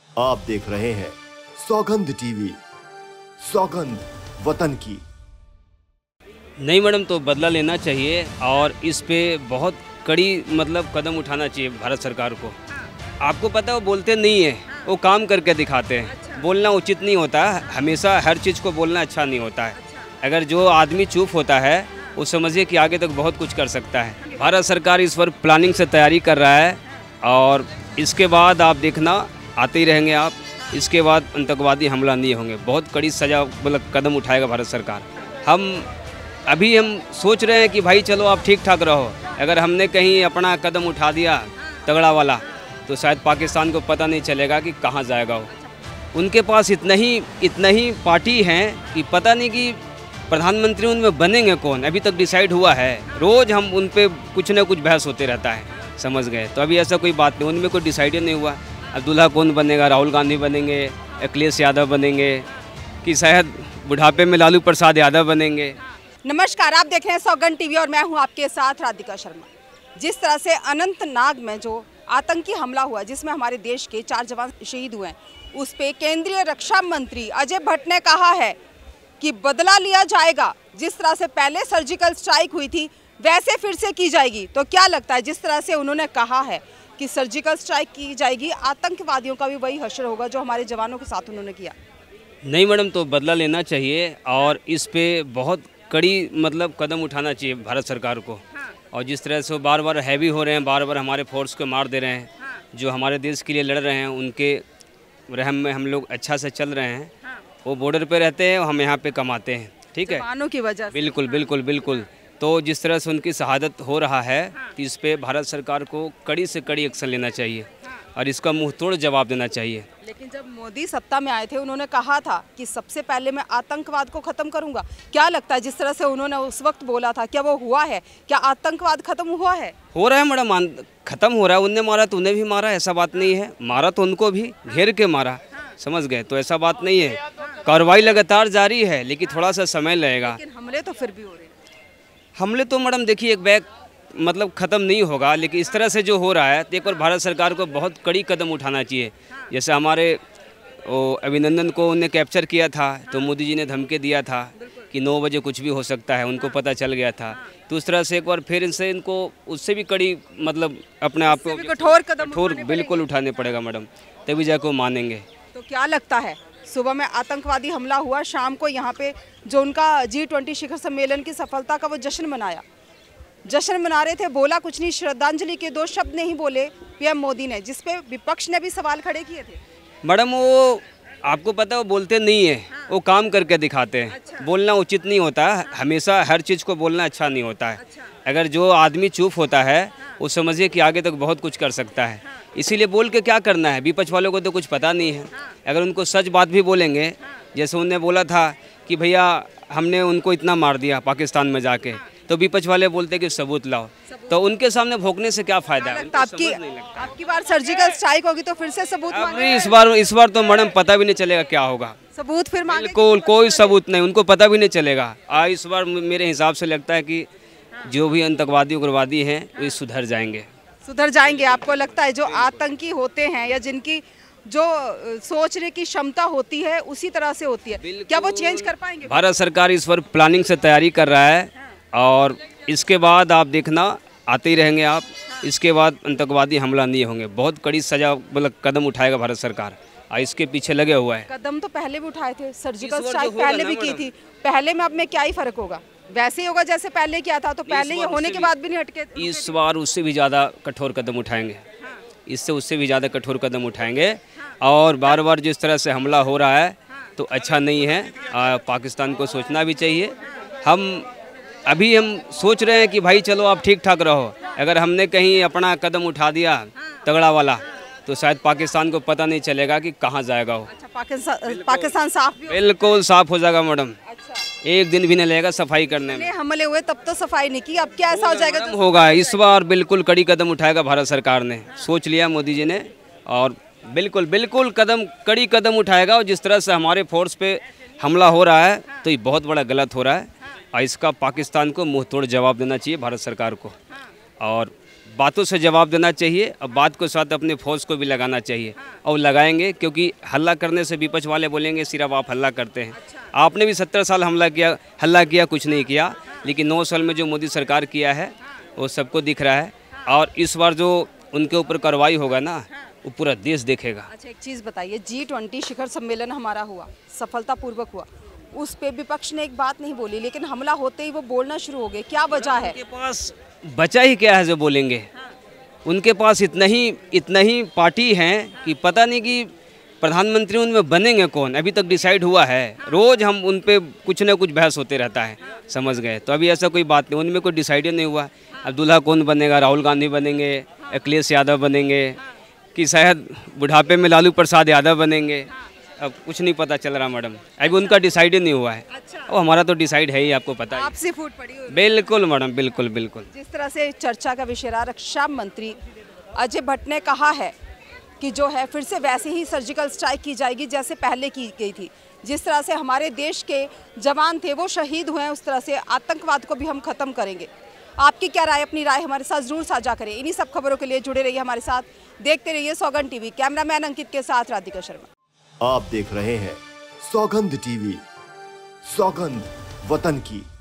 आप देख रहे हैं सौगंध टीवी, सौगंध वतन की। नहीं मैडम, तो बदला लेना चाहिए और इस पे बहुत कड़ी कदम उठाना चाहिए भारत सरकार को। आपको पता है वो बोलते नहीं है, वो काम करके दिखाते हैं। बोलना उचित नहीं होता है, हमेशा हर चीज़ को बोलना अच्छा नहीं होता है। अगर जो आदमी चुप होता है वो समझिए कि आगे तक बहुत कुछ कर सकता है। भारत सरकार इस पर प्लानिंग से तैयारी कर रहा है और इसके बाद आप देखना, आते ही रहेंगे आप। इसके बाद आतंकवादी हमला नहीं होंगे, बहुत कड़ी सजा कदम उठाएगा भारत सरकार। हम सोच रहे हैं कि भाई चलो आप ठीक ठाक रहो। अगर हमने कहीं अपना कदम उठा दिया तगड़ा वाला तो शायद पाकिस्तान को पता नहीं चलेगा कि कहाँ जाएगा वो। उनके पास इतना ही पार्टी हैं कि पता नहीं कि प्रधानमंत्री उनमें बनेंगे कौन, अभी तक डिसाइड हुआ है। रोज़ हम उन पे कुछ ना कुछ बहस होते रहता है, समझ गए। तो अभी ऐसा कोई बात नहीं, उनमें कोई डिसाइड ही नहीं हुआ। अब दूल्हा कौन बनेगा, राहुल गांधी बनेंगे, अखिलेश यादव बनेंगे कि शायद बुढ़ापे में लालू प्रसाद यादव बनेंगे। नमस्कार, आप देख रहे हैं सौगंध टीवी और मैं हूं आपके साथ राधिका शर्मा। जिस तरह से अनंतनाग में जो आतंकी हमला हुआ जिसमें हमारे देश के 4 जवान शहीद हुए हैं, उस पे केंद्रीय रक्षा मंत्री अजय भट्ट ने कहा है कि बदला लिया जाएगा। जिस तरह से पहले सर्जिकल स्ट्राइक हुई थी वैसे फिर से की जाएगी। तो क्या लगता है, जिस तरह से उन्होंने कहा है कि सर्जिकल स्ट्राइक की जाएगी, आतंकवादियों का भी वही हश्र होगा जो हमारे जवानों के साथ उन्होंने किया? नहीं मैडम, तो बदला लेना चाहिए और इस पे बहुत कड़ी कदम उठाना चाहिए भारत सरकार को। और जिस तरह से वो बार बार हैवी हो रहे हैं, बार बार हमारे फोर्स को मार दे रहे हैं, जो हमारे देश के लिए लड़ रहे हैं, उनके रहम में हम लोग अच्छा से चल रहे हैं। वो बॉर्डर पे रहते हैं, हम यहाँ पे कमाते हैं, ठीक है, जवानों की वजह से। बिल्कुल बिल्कुल बिल्कुल। तो जिस तरह से उनकी शहादत हो रहा है, तो इस पे भारत सरकार को कड़ी से कड़ी एक्शन लेना चाहिए और इसका मुँह तोड़ जवाब देना चाहिए। लेकिन जब मोदी सत्ता में आए थे उन्होंने कहा था कि सबसे पहले मैं आतंकवाद को ख़त्म करूंगा। क्या लगता है, जिस तरह से उन्होंने उस वक्त बोला था, क्या वो हुआ है? क्या आतंकवाद खत्म हुआ है? हो रहा है मैडम, खत्म हो रहा है। उनने मारा तो उन्हें भी मारा, ऐसा बात नहीं है। मारा तो उनको भी घेर के मारा, समझ गए। तो ऐसा बात नहीं है, कार्रवाई लगातार जारी है, लेकिन थोड़ा सा समय लगेगा। लेकिन हमले तो फिर भी हो रहे हैं। हमले तो मैडम देखिए, एक बैग ख़त्म नहीं होगा, लेकिन इस तरह से जो हो रहा है तो एक बार भारत सरकार को बहुत कड़ी कदम उठाना चाहिए। जैसे हमारे अभिनंदन को उन्हें कैप्चर किया था तो मोदी जी ने धमकी दिया था कि 9 बजे कुछ भी हो सकता है, उनको पता चल गया था। तो उस तरह से एक बार फिर इनको उससे भी कड़ी अपने आप को कठोर बिल्कुल उठाने पड़ेगा मैडम, तभी जाकर वो मानेंगे। तो क्या लगता है, सुबह में आतंकवादी हमला हुआ, शाम को यहाँ पे जो उनका G20 शिखर सम्मेलन की सफलता का वो जश्न मना रहे थे, बोला कुछ नहीं, श्रद्धांजलि के 2 शब्द नहीं बोले पीएम मोदी ने, जिसपे विपक्ष ने भी सवाल खड़े किए थे। मैडम, वो आपको पता है वो बोलते नहीं है, वो काम करके दिखाते हैं। बोलना उचित नहीं होता है, हमेशा हर चीज़ को बोलना अच्छा नहीं होता है। अगर जो आदमी चुप होता है वो समझिए कि आगे तक बहुत कुछ कर सकता है। इसीलिए बोल के क्या करना है, विपक्ष वालों को तो कुछ पता नहीं है। अगर उनको सच बात भी बोलेंगे, जैसे उन्होंने बोला था कि भैया हमने उनको इतना मार दिया पाकिस्तान में जाके, तो विपक्ष वाले बोलते कि सबूत लाओ। तो उनके सामने भोंकने से क्या फायदा है? आपकी बार सर्जिकल स्ट्राइक होगी तो फिर से सबूत मांगेंगे? इस बार तो मैडम पता भी नहीं चलेगा क्या होगा। सबूत फिर मांगेंगे? बिल्कुल कोई सबूत नहीं, उनको पता भी नहीं चलेगा। इस बार मेरे हिसाब से लगता है कि जो भी आतंकवादी उग्रवादी हैं वो सुधर जाएंगे। आपको लगता है जो आतंकी होते हैं या जिनकी जो सोचने की क्षमता होती है उसी तरह से होती है, क्या वो चेंज कर पाएंगे? भारत सरकार इस पर प्लानिंग से तैयारी कर रहा है और इसके बाद आप देखना, आते ही रहेंगे आप। इसके बाद आतंकवादी हमला नहीं होंगे, बहुत कड़ी सजा कदम उठाएगा भारत सरकार और इसके पीछे लगे हुआ है। कदम तो पहले भी उठाए थे, सर्जिकल स्ट्राइक पहले भी की थी। पहले में अब में क्या ही फर्क होगा? वैसे ही होगा जैसे पहले किया था। तो पहले ये होने के बाद भी नहीं हटके। इस बार उससे भी ज़्यादा कठोर कदम उठाएंगे, उससे भी ज़्यादा कठोर कदम उठाएंगे। और बार बार जिस तरह से हमला हो रहा है तो अच्छा नहीं है, पाकिस्तान को सोचना भी चाहिए। हम सोच रहे हैं कि भाई चलो आप ठीक ठाक रहो। अगर हमने कहीं अपना कदम उठा दिया तगड़ा वाला तो शायद पाकिस्तान को पता नहीं चलेगा कि कहाँ जाएगा वो। पाकिस्तान साफ बिल्कुल साफ हो जाएगा मैडम। एक दिन भी नहीं लगेगा सफाई करने में। हमले हुए तब तो सफाई नहीं की, अब क्या ऐसा हो जाएगा? होगा इस बार बिल्कुल कड़ी कदम उठाएगा भारत सरकार ने, सोच लिया मोदी जी ने, और बिल्कुल कड़ी कदम उठाएगा। और जिस तरह से हमारे फोर्स पे हमला हो रहा है तो ये बहुत बड़ा गलत हो रहा है और इसका पाकिस्तान को मुंह तोड़ जवाब देना चाहिए भारत सरकार को। और बातों से जवाब देना चाहिए और बात के साथ अपने फौज को भी लगाना चाहिए और लगाएंगे, क्योंकि हल्ला करने से विपक्ष वाले बोलेंगे सिर्फ आप हल्ला करते हैं। आपने भी 70 साल हल्ला किया कुछ नहीं किया, लेकिन 9 साल में जो मोदी सरकार किया है वो सबको दिख रहा है। और इस बार जो उनके ऊपर कार्रवाई होगा ना, वो पूरा देश देखेगा। अच्छा, एक चीज़ बताइए, G20 शिखर सम्मेलन हमारा हुआ, सफलतापूर्वक हुआ, उस पे विपक्ष ने एक बात नहीं बोली, लेकिन हमला होते ही वो बोलना शुरू हो गए, क्या वजह है? उनके पास बचा ही क्या है जो बोलेंगे? उनके पास इतना ही पार्टी हैं कि पता नहीं कि प्रधानमंत्री उनमें बनेंगे कौन, अभी तक डिसाइड हुआ है? रोज़ हम उन पे कुछ ना कुछ बहस होते रहता है, समझ गए? तो अभी ऐसा कोई बात नहीं, उनमें कोई डिसाइड ही नहीं हुआ। अब दूल्हा कौन बनेगा? राहुल गांधी बनेंगे, अखिलेश यादव बनेंगे, कि शायद बुढ़ापे में लालू प्रसाद यादव बनेंगे? अब कुछ नहीं पता चल रहा मैडम, अभी उनका डिसाइड ही नहीं हुआ है। अच्छा। और हमारा तो डिसाइड है ही, आपको पता है। आपसे फूट पड़ी हुई। बिल्कुल मैडम, बिल्कुल बिल्कुल। जिस तरह से चर्चा का विषय रहा, रक्षा मंत्री अजय भट्ट ने कहा है कि जो है फिर से वैसे ही सर्जिकल स्ट्राइक की जाएगी जैसे पहले की गई थी। जिस तरह से हमारे देश के जवान थे वो शहीद हुए हैं, उस तरह से आतंकवाद को भी हम खत्म करेंगे। आपकी क्या राय? अपनी राय हमारे साथ जरूर साझा करें। इन्हीं सब खबरों के लिए जुड़े रहिए हमारे साथ, देखते रहिए सौगंध टीवी। कैमरामैन अंकित के साथ राधिका शर्मा। आप देख रहे हैं सौगंध टीवी, सौगंध वतन की।